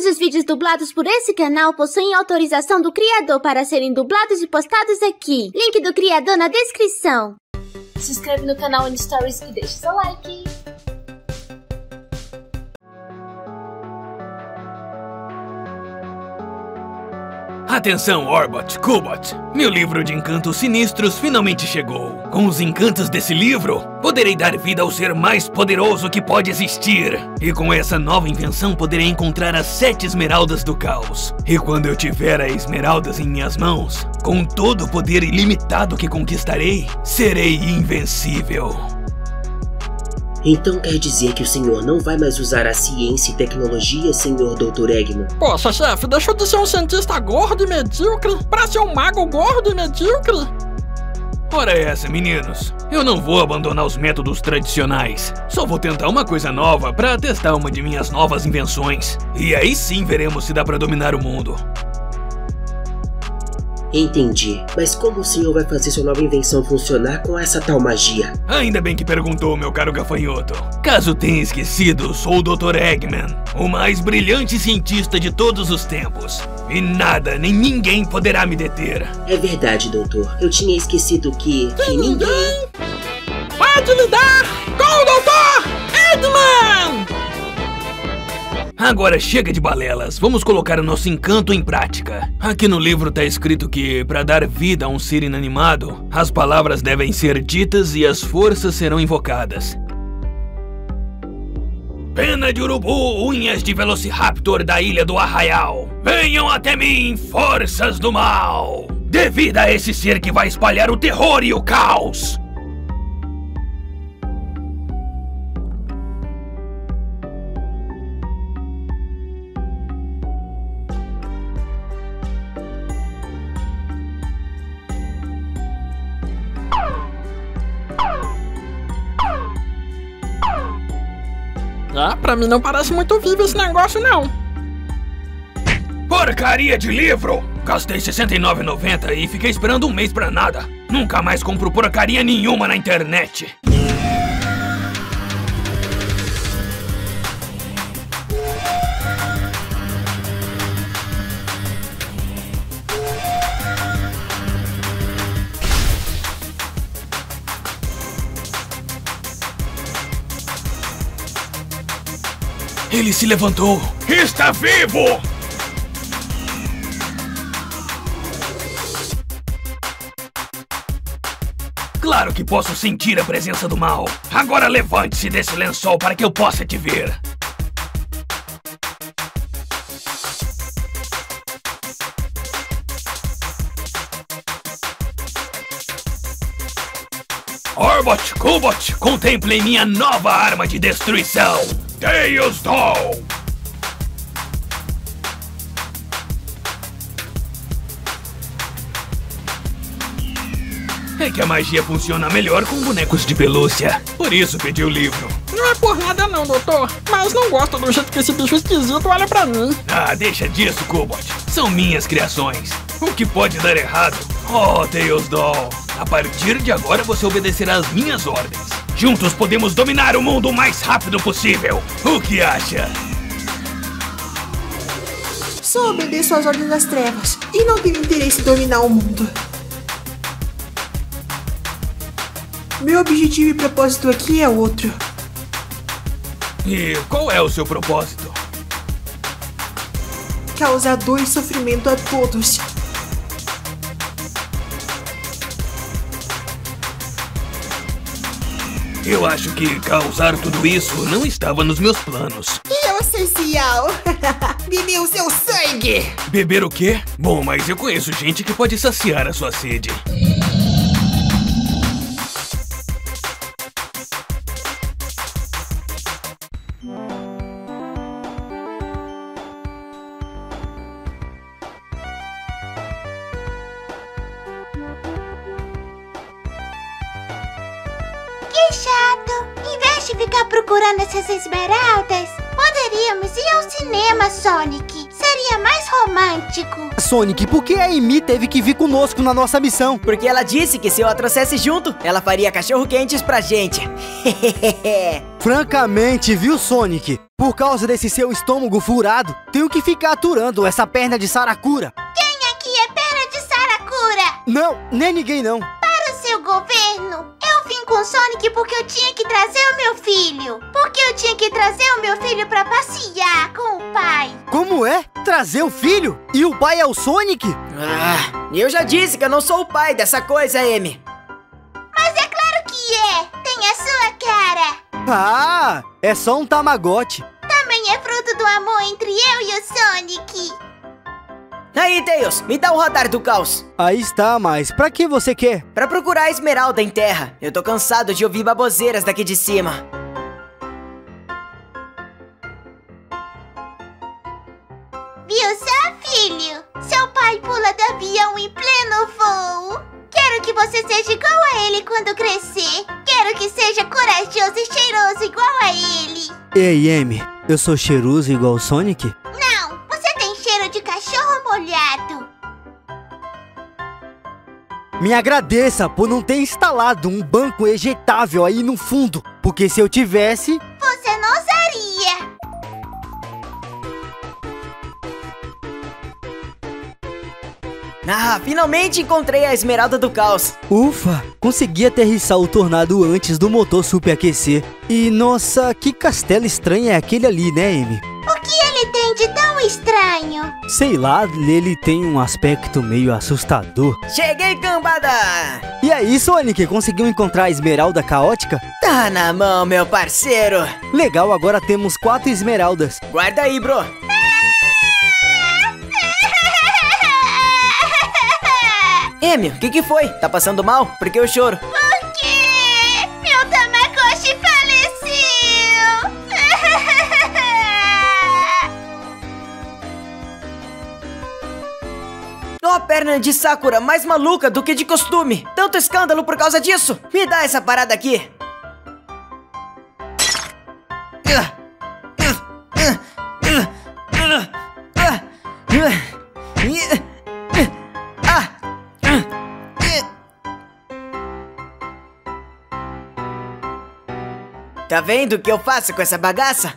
os vídeos dublados por esse canal possuem autorização do criador para serem dublados e postados aqui. Link do criador na descrição. Se inscreve no canal N Stories e deixa seu like. Atenção, Orbot, Cubot! Meu livro de encantos sinistros finalmente chegou. Com os encantos desse livro, poderei dar vida ao ser mais poderoso que pode existir. E com essa nova invenção, poderei encontrar as 7 esmeraldas do caos. E quando eu tiver as esmeraldas em minhas mãos, com todo o poder ilimitado que conquistarei, serei invencível. Então quer dizer que o senhor não vai mais usar a ciência e tecnologia, senhor Dr. Eggman? Poxa, chefe, deixou de ser um cientista gordo e medíocre pra ser um mago gordo e medíocre? Ora essa, meninos. Eu não vou abandonar os métodos tradicionais. Só vou tentar uma coisa nova pra testar uma de minhas novas invenções. E aí sim veremos se dá pra dominar o mundo. Entendi, mas como o senhor vai fazer sua nova invenção funcionar com essa tal magia? Ainda bem que perguntou, meu caro gafanhoto. Caso tenha esquecido, sou o Dr. Eggman, o mais brilhante cientista de todos os tempos. E nada, nem ninguém poderá me deter. É verdade, doutor. Eu tinha esquecido que ninguém pode lidar com o Dr. Eggman! Agora chega de balelas, vamos colocar o nosso encanto em prática. Aqui no livro tá escrito que, para dar vida a um ser inanimado, as palavras devem ser ditas e as forças serão invocadas. Pena de urubu, unhas de velociraptor da Ilha do Arraial. Venham até mim, forças do mal. Dê vida a esse ser que vai espalhar o terror e o caos. Pra mim não parece muito vivo esse negócio, não. Porcaria de livro! Gastei R$ 69,90 e fiquei esperando um mês pra nada. Nunca mais compro porcaria nenhuma na internet. Ele se levantou! Está vivo! Claro que posso sentir a presença do mal. Agora levante-se desse lençol para que eu possa te ver. Orbot, Cubot, contemplem minha nova arma de destruição! Tails Doll! É que a magia funciona melhor com bonecos de pelúcia. Por isso pedi o livro. Não é por nada não, doutor. Mas não gosto do jeito que esse bicho esquisito olha pra mim. Ah, deixa disso, Cubot. São minhas criações. O que pode dar errado? Oh, Tails Doll. A partir de agora você obedecerá às minhas ordens. Juntos podemos dominar o mundo o mais rápido possível. O que acha? Só obedeço às ordens das trevas e não tenho interesse em dominar o mundo. Meu objetivo e propósito aqui é outro. E qual é o seu propósito? Causar dor e sofrimento a todos. Eu acho que causar tudo isso não estava nos meus planos. E o essencial? Beber o seu sangue! Beber o quê? Bom, mas eu conheço gente que pode saciar a sua sede. Que chato! Em vez de ficar procurando essas esmeraldas, poderíamos ir ao cinema, Sonic. Seria seria mais romântico. Sonic, por que a Amy teve que vir conosco na nossa missão? Porque ela disse que se eu a trouxesse junto, ela faria cachorro-quentes pra gente. Francamente, viu, Sonic? Por causa desse seu estômago furado, tenho que ficar aturando essa perna de Saracura. Quem aqui é perna de Saracura? Não, nem ninguém não. Para o seu governo. Eu vim com o Sonic porque eu tinha que trazer o meu filho. Porque eu tinha que trazer o meu filho pra passear com o pai. Como é? Trazer o filho? E o pai é o Sonic? Eu já disse que eu não sou o pai dessa coisa, Amy. Mas é claro que é. Tem a sua cara. Ah, é só um Tamagotchi. Também é fruto do amor entre eu e o Sonic. Aí, Tails, me dá o radar do caos. Aí está, mas pra que você quer? Pra procurar a esmeralda em terra. Eu tô cansado de ouvir baboseiras daqui de cima. Viu só, filho? Seu pai pula do avião em pleno voo. Quero que você seja igual a ele quando crescer. Quero que seja corajoso e cheiroso igual a ele. Ei, Amy, eu sou cheiroso igual o Sonic? Não, você tem cheiro de cachorro molhado. Me agradeça por não ter instalado um banco ejetável aí no fundo, porque se eu tivesse... Você não usaria. Finalmente encontrei a esmeralda do caos. Ufa, consegui aterrissar o tornado antes do motor superaquecer. E nossa, que castelo estranho é aquele ali, né, Amy? O que ele tem de tão estranho? Sei lá, ele tem um aspecto meio assustador. Cheguei, cambada! E aí, Sonic, conseguiu encontrar a esmeralda caótica? Tá na mão, meu parceiro. Legal, agora temos 4 esmeraldas. Guarda aí, bro. Amy, o que foi? Tá passando mal? Por que eu choro? Por quê? Meu Tamagotchi faleceu! Ó, perna de Sakura, mais maluca do que de costume. Tanto escândalo por causa disso. Me dá essa parada aqui. Tá vendo o que eu faço com essa bagaça?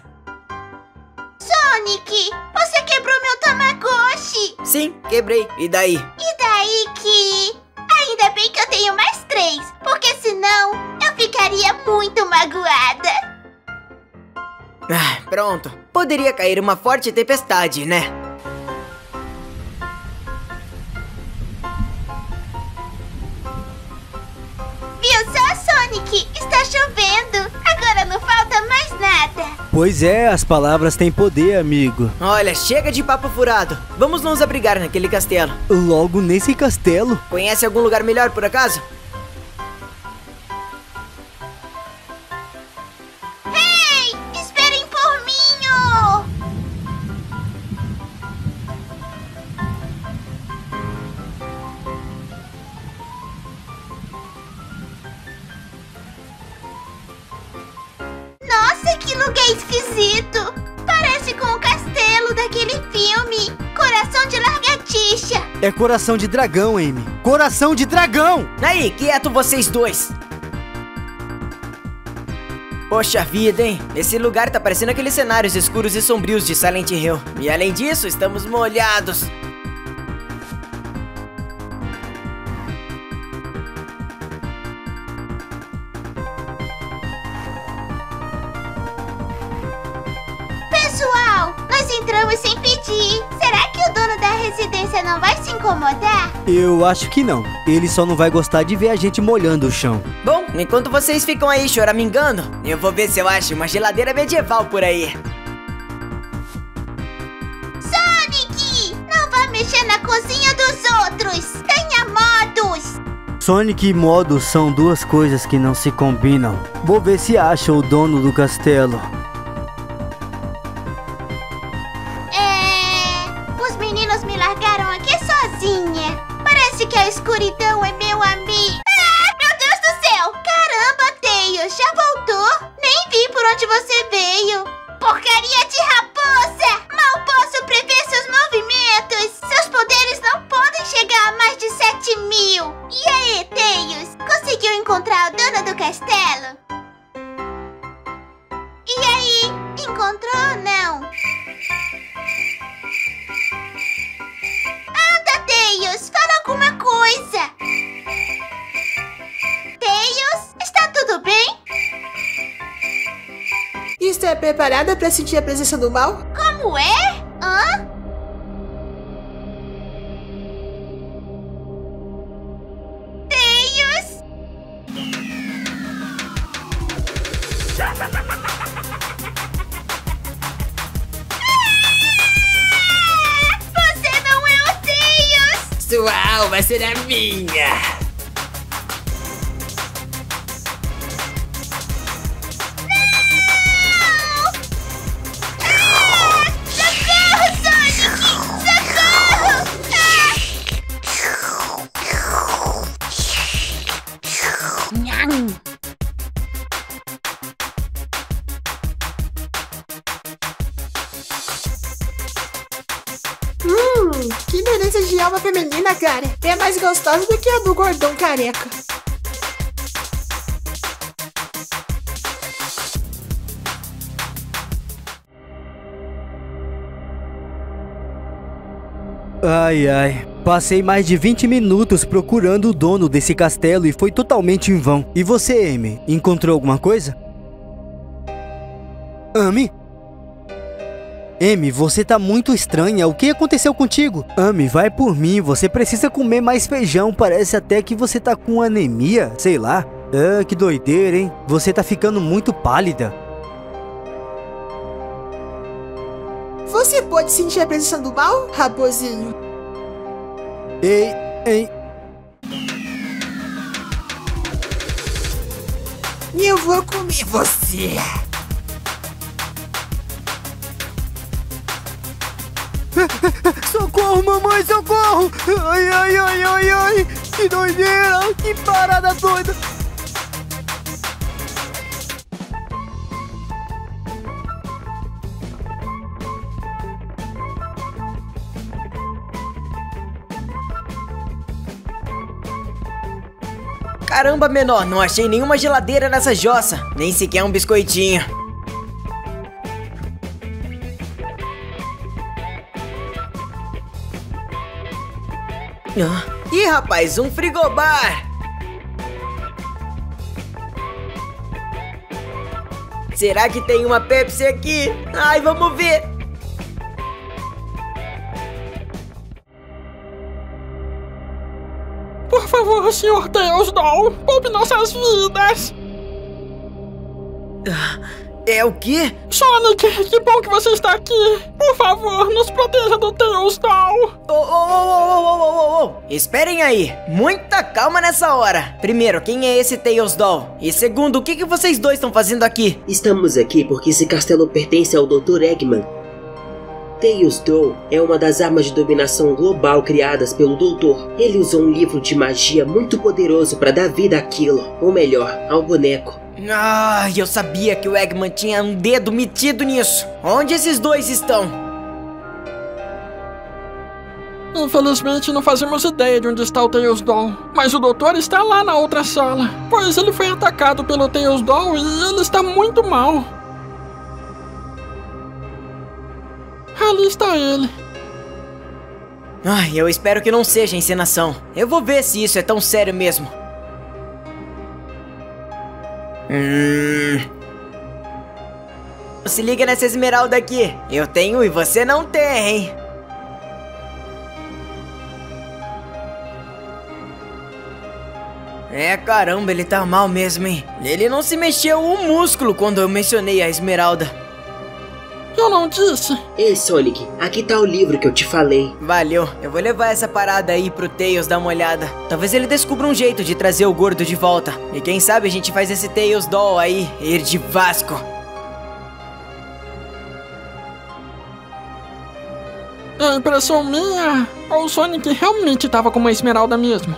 Sonic, você quebrou meu Tamagotchi. Sim, quebrei. E daí? E daí que... Ainda bem que eu tenho mais 3, porque senão eu ficaria muito magoada. Pronto. Poderia cair uma forte tempestade, né? Viu só, Sonic? Está chovendo. Agora não falta mais nada. Pois é, as palavras têm poder, amigo. Olha, chega de papo furado. Vamos nos abrigar naquele castelo. Logo nesse castelo? Conhece algum lugar melhor, por acaso? Ei, esperem por mim! Oh! Nossa, que lugar esquisito! Parece com o castelo daquele filme, Coração de Lagartixa. É coração de dragão, Amy. Coração de dragão! Aí, quieto vocês dois. Poxa vida, hein? Esse lugar tá parecendo aqueles cenários escuros e sombrios de Silent Hill. E além disso, estamos molhados. Pessoal, nós entramos sem pedir. Será que o dono da residência não vai se incomodar? Eu acho que não. Ele só não vai gostar de ver a gente molhando o chão. Bom, enquanto vocês ficam aí choramingando, eu vou ver se eu acho uma geladeira medieval por aí. Sonic, não vá mexer na cozinha dos outros. Tenha modos. Sonic e modos são duas coisas que não se combinam. Vou ver se acha o dono do castelo. Os meninos me largaram aqui sozinha. Parece que a escuridão é meu amigo. Meu Deus do céu! Caramba, Tails, já voltou? Nem vi por onde você veio. Porcaria de raposa! Mal posso prever seus movimentos. está preparada para sentir a presença do mal? Como é? Hã? Tails! Você não é o Tails! Sua alma será minha! Que beleza de alma feminina, cara. É mais gostosa do que a do gordão careca. Ai, ai. Passei mais de 20 minutos procurando o dono desse castelo e foi totalmente em vão. E você, Amy, encontrou alguma coisa? Amy? Amy, você tá muito estranha. O que aconteceu contigo? Amy, vai por mim. Você precisa comer mais feijão. Parece até que você tá com anemia. Sei lá. Ah, que doideira, hein? Você tá ficando muito pálida. Você pode sentir a presença do mal, raposinho? Ei. Eu vou comer você. Socorro, mamãe, socorro! Ai, que doideira, que parada doida! Caramba, menor, não achei nenhuma geladeira nessa jossa, nem sequer um biscoitinho. Ih, rapaz, um frigobar! Será que tem uma Pepsi aqui? Ai, vamos ver! Por favor, Sr. Tails Doll, poupe nossas vidas! É o quê? Sonic, que bom que você está aqui! Por favor, nos proteja do Tails Doll! Oh. Esperem aí! Muita calma nessa hora! Primeiro, quem é esse Tails Doll? E segundo, o que vocês dois estão fazendo aqui? Estamos aqui porque esse castelo pertence ao Dr. Eggman. Tails Doll é uma das armas de dominação global criadas pelo Doutor. Ele usou um livro de magia muito poderoso para dar vida àquilo, ou melhor, ao boneco. Ah, eu sabia que o Eggman tinha um dedo metido nisso. Onde esses dois estão? Infelizmente não fazemos ideia de onde está o Tails Doll, mas o doutor está lá na outra sala, pois ele foi atacado pelo Tails Doll e ele está muito mal. Ali está ele. Ai, eu espero que não seja encenação. Eu vou ver se isso é tão sério mesmo. Se liga nessa esmeralda aqui. Eu tenho e você não tem, hein? É, caramba, ele tá mal mesmo, hein? Ele não se mexeu um músculo quando eu mencionei a esmeralda. Eu não disse. Ei, Sonic, aqui tá o livro que eu te falei. Valeu, eu vou levar essa parada aí pro Tails dar uma olhada. Talvez ele descubra um jeito de trazer o gordo de volta. E quem sabe a gente faz esse Tails Doll aí ir de Vasco. É impressão minha, ou o Sonic realmente tava com uma esmeralda mesmo?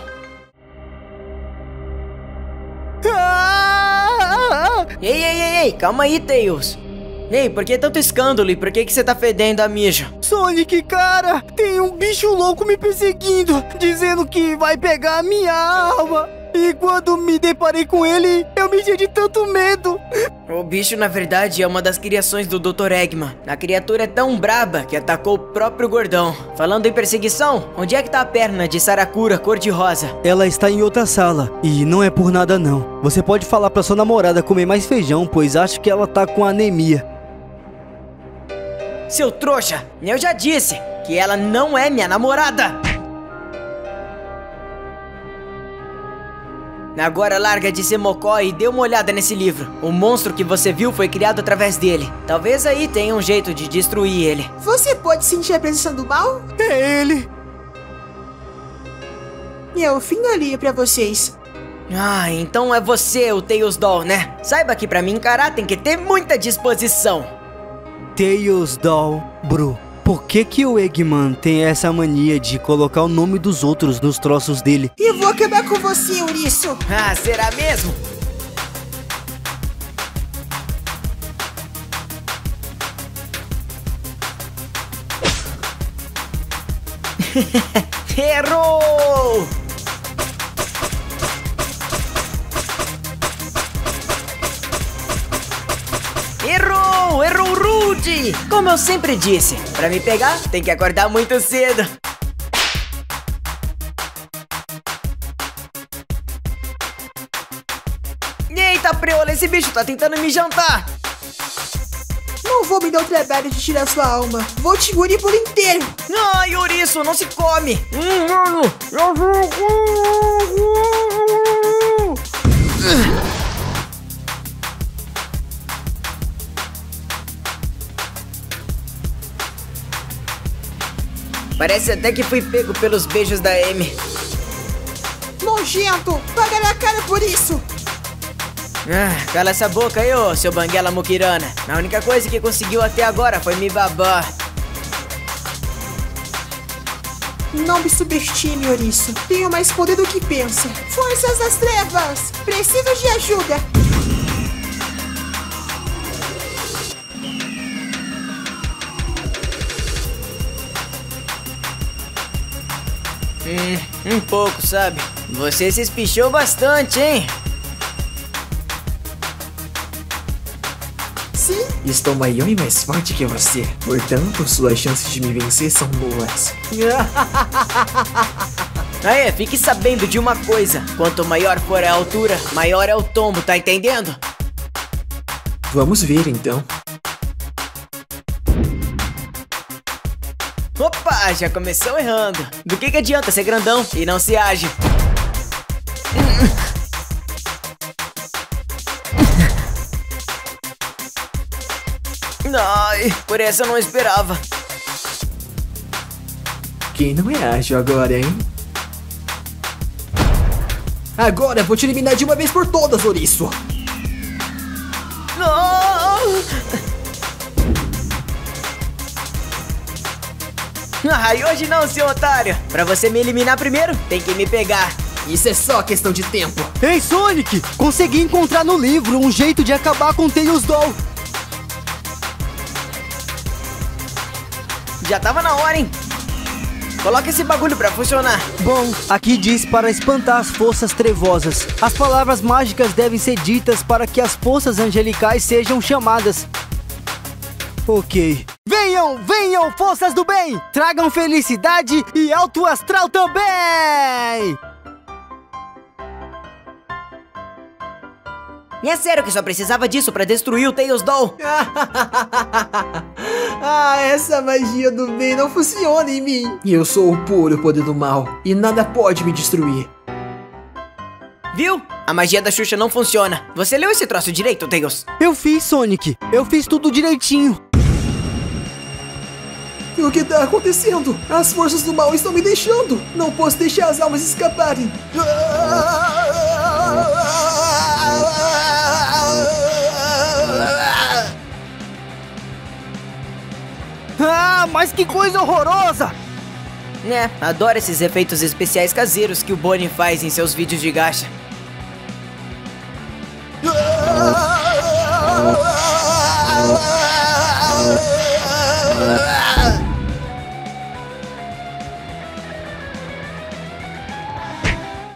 Ei, calma aí, Tails. Ei, por que tanto escândalo e por que você tá fedendo a mijo? Sonic, cara, tem um bicho louco me perseguindo, dizendo que vai pegar a minha alma. E quando me deparei com ele, eu me enchi de tanto medo. O bicho, na verdade, é uma das criações do Dr. Eggman. A criatura é tão braba que atacou o próprio gordão. Falando em perseguição, onde é que tá a perna de Saracura cor-de-rosa? Ela está em outra sala. E não é por nada não. Você pode falar pra sua namorada comer mais feijão, pois acho que ela tá com anemia. Seu trouxa, eu já disse que ela não é minha namorada. Agora larga de ser mocó e dê uma olhada nesse livro. O monstro que você viu foi criado através dele. Talvez aí tenha um jeito de destruir ele. Você pode sentir a presença do mal? É ele. E eu finalio pra vocês. Ah, então é você o Tails Doll, né? Saiba que pra me encarar tem que ter muita disposição. Tails Doll, Bru. Por que o Eggman tem essa mania de colocar o nome dos outros nos troços dele? Eu vou acabar com você, Ouriço. Ah, será mesmo? Errou! Errou! Errou rude! Como eu sempre disse, pra me pegar tem que acordar muito cedo. Eita preola, esse bicho tá tentando me jantar. Não vou me dar o trabalho de tirar sua alma. Vou te engolir por inteiro. Ai, ouriço, não se come. Parece até que fui pego pelos beijos da Amy. Nojento, pagará a cara por isso. Ah, cala essa boca aí, ô, seu banguela muquirana. A única coisa que conseguiu até agora foi me babar. Não me subestime, Ouriço. Tenho mais poder do que pensa. Forças das trevas! Preciso de ajuda! Um pouco, sabe? Você se espichou bastante, hein? Sim? Estou maior e mais forte que você. Portanto, suas chances de me vencer são boas. Aê, fique sabendo de uma coisa. Quanto maior for a altura, maior é o tombo, tá entendendo? Vamos ver, então. Opa, já começou errando. Do que adianta ser grandão e não se age? Ai, por essa eu não esperava. Quem não é ágil agora, hein? Agora eu vou te eliminar de uma vez por todas, Ouriço. Ai, hoje não, seu otário. Pra você me eliminar primeiro, tem que me pegar. Isso é só questão de tempo. Ei, Sonic! Consegui encontrar no livro um jeito de acabar com o Tails Doll. Já tava na hora, hein? Coloca esse bagulho pra funcionar. Bom, aqui diz para espantar as forças trevosas. As palavras mágicas devem ser ditas para que as forças angelicais sejam chamadas. Ok. Venham, venham, forças do bem! Tragam felicidade e alto astral também! E é sério que só precisava disso pra destruir o Tails Doll? Ah, essa magia do bem não funciona em mim. Eu sou o puro poder do mal e nada pode me destruir. Viu? A magia da Xuxa não funciona. Você leu esse troço direito, Tails? Eu fiz, Sonic. Eu fiz tudo direitinho. O que tá acontecendo? As forças do mal estão me deixando. Não posso deixar as almas escaparem. Ah, mas que coisa horrorosa! É, adoro esses efeitos especiais caseiros que o Bonnie faz em seus vídeos de gacha.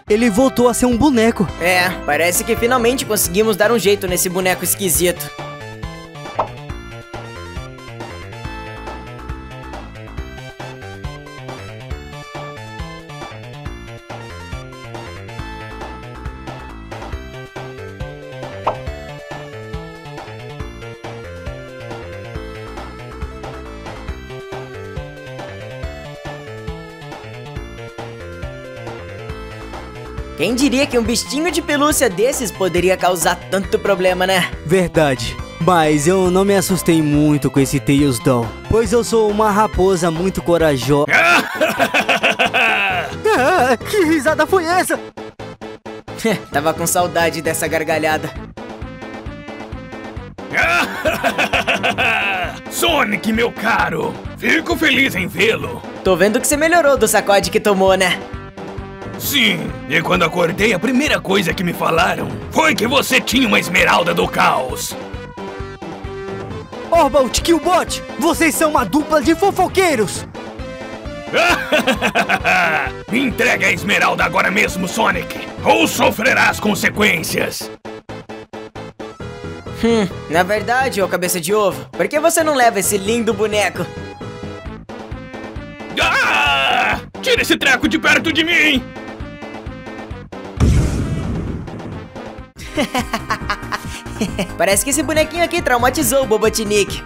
ele voltou a ser um boneco. É, parece que finalmente conseguimos dar um jeito nesse boneco esquisito. Quem diria que um bichinho de pelúcia desses poderia causar tanto problema, né? Verdade. Mas eu não me assustei muito com esse Tails Doll, pois eu sou uma raposa muito corajosa. Que risada foi essa? Tava com saudade dessa gargalhada. Sonic, meu caro, fico feliz em vê-lo. Tô vendo que você melhorou do sacode que tomou, né? Sim, e quando acordei a primeira coisa que me falaram foi que você tinha uma esmeralda do caos. Orbot, Killbot, vocês são uma dupla de fofoqueiros. Me entrega a esmeralda agora mesmo, Sonic, ou sofrerá as consequências. Na verdade, ô cabeça de ovo, por que você não leva esse lindo boneco? Ah! Tira esse treco de perto de mim! Parece que esse bonequinho aqui traumatizou o Bobotnik.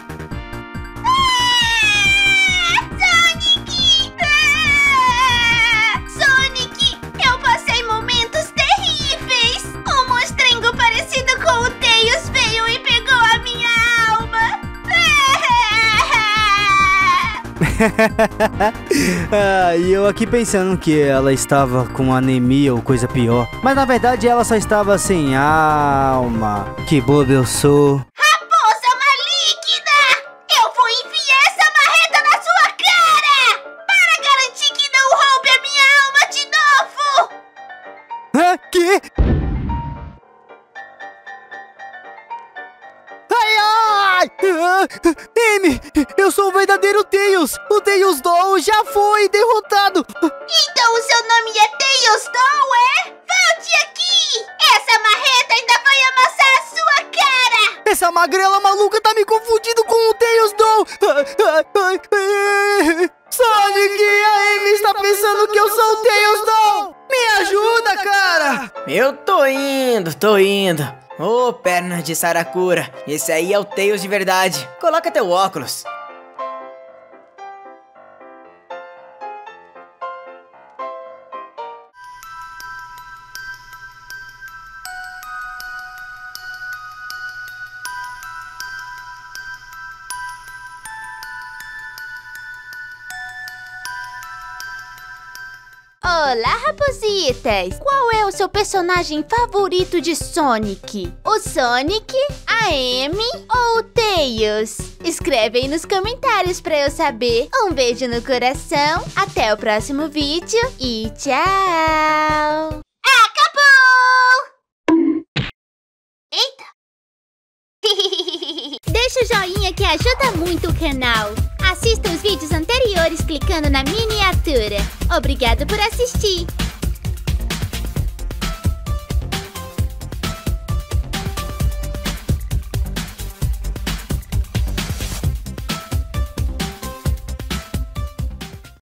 Sonic, eu passei momentos terríveis. Um monstrengo parecido com o Tails veio e pegou a minha alma. E eu aqui pensando que ela estava com anemia ou coisa pior. Mas na verdade ela só estava sem alma. Que bobo eu sou. Raposa maligna! Eu vou enfiar essa marreta na sua cara! Para garantir que não roube a minha alma de novo! Que? Ai! Amy, eu sou o verdadeiro Tails! O Tails Doll já foi derrotado! Então o seu nome é Tails Doll, é? Volte aqui! Essa marreta ainda vai amassar a sua cara! Essa magrela maluca tá me confundindo com o Tails Doll! Sonic, a Amy está pensando que eu sou o Tails Doll! Me ajuda, cara! Eu tô indo. Ô, perna de Saracura, esse aí é o Tails de verdade. Coloca teu óculos. Olá, rapositas! Qual é o seu personagem favorito de Sonic? O Sonic, a Amy ou o Tails? Escreve aí nos comentários pra eu saber. Um beijo no coração, até o próximo vídeo e tchau! Acabou! Eita! Deixa o joinha que ajuda muito o canal. Assista os vídeos anteriores clicando na miniatura. Obrigado por assistir.